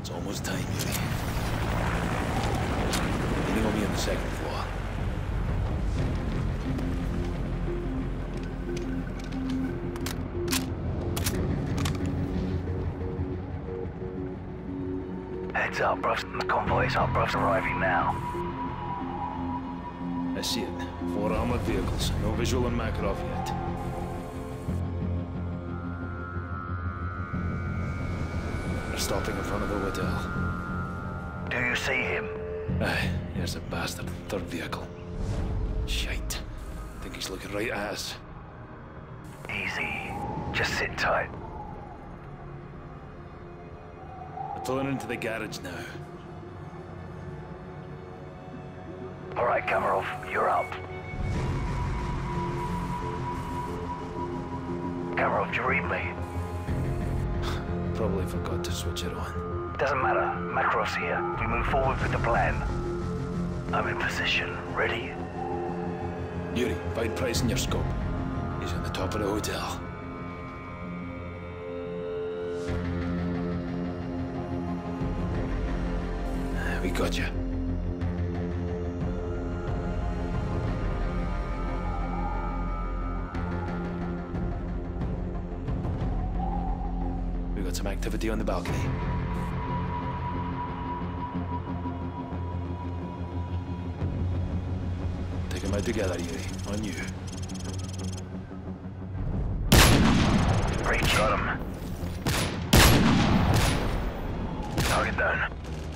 It's almost time, Yuri. Leaning on me on the second floor. Heads up, bruv. The convoy is up, bruv's arriving now. I see it. 4 armored vehicles. No visual on Makarov yet. They're stopping in front of the hotel. Do you see him? Aye, here's a bastard. 3rd vehicle. Shite. I think he's looking right at us. Easy. Just sit tight. They're pulling into the garage now. All right, Kamarov, you're up. Kamarov, do you read me? Probably forgot to switch it on. Doesn't matter. Makarov's here. We move forward with the plan. I'm in position. Ready? Yuri, find Price in your scope. He's at the top of the hotel. We got you. We got some activity on the balcony. Take them out together, Yuri. On you. Great, got him. Target down.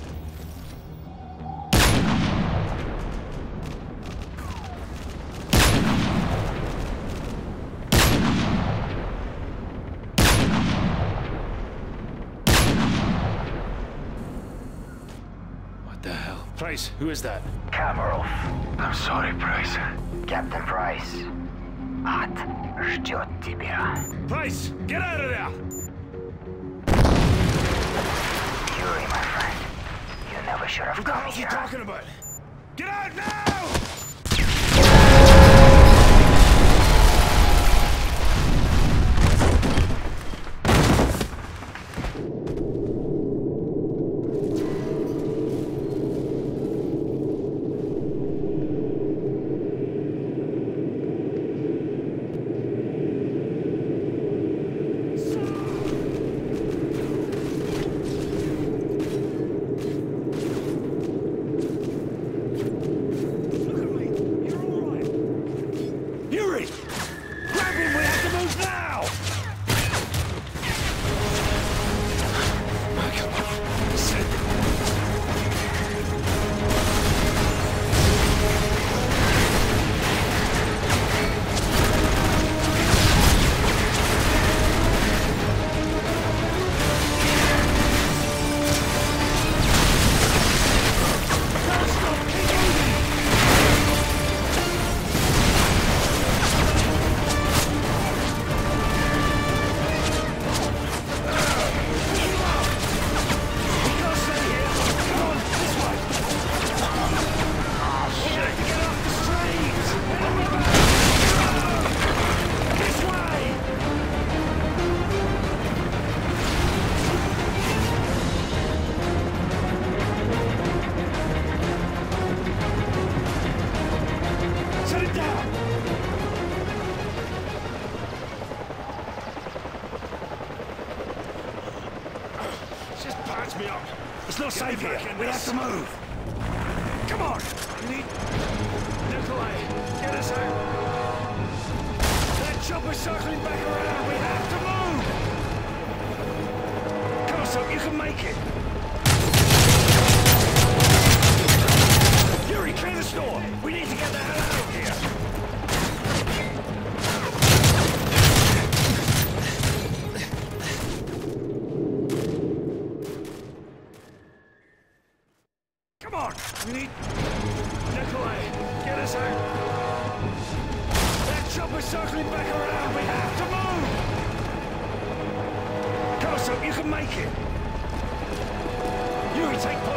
Price, who is that? Kamarov. I'm sorry, Price. Captain Price. Ад ждет тебя. Price, get out of there! Yuri, my friend. You never should have come What are you here. talking about? Get out now! It's not safe here. We have to move. Come on. We need... Nikolai, get us out. That chopper's circling back around. We have to move. Come on, son. You can make it. Yuri, clear the store. We need to get the hell out of here. Come on! We need... Nikolai, get us out! That chopper's circling back around! We have to move! Come on, son, you can make it! Yuri, take